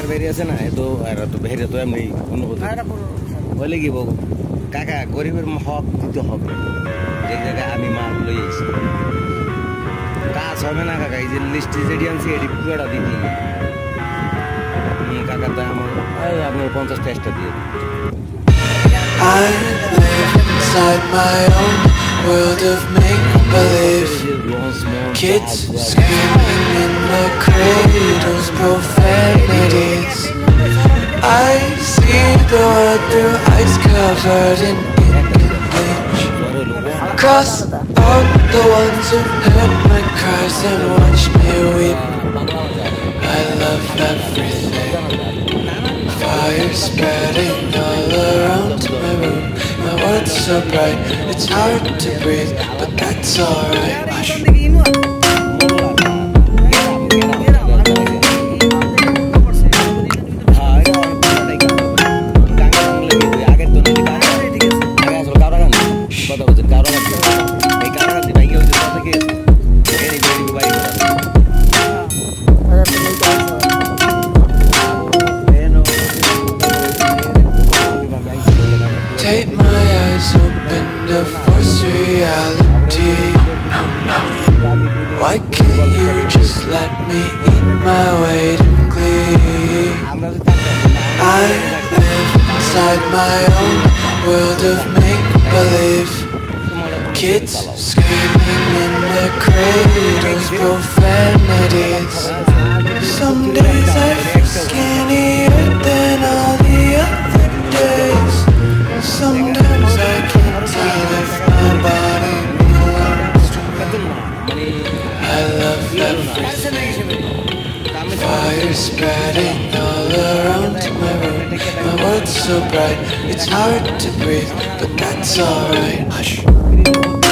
বেরিয়ে আছে না এত আর তো বেরে তো এমনি অনুভূতি বলে কি বাবু কাকা গরিবের হক দিতে হবে যে জায়গায় আমি মাল লই আইছি কাজ হবে না কাকা এই যে লিস্ট যেটি আনছি এটি পুরোটা দিতে কাকা তো আমার আপনার 50টা এক্সট্রা দিয়ে I live inside my own world of make-believe. Kids screaming in the cradles, profanities. I see the world through ice covered in ink and bleach. Cross out the ones who heard my cries and watched me weep. I love everything. Fire spreading all around my room. My world's so bright, it's hard to breathe, but that's alright. Take my eyes open to force reality. Why can't you just let me eat my weight in glee? I live inside my own world of make-believe. Kids screaming in their cradles, profanities. Some days I feel skinnier than all the other days. Sometimes I can't tell if my body belongs to me. I love everything. Fire spreading all around my room. My world's so bright, it's hard to breathe, but that's alright. Hush.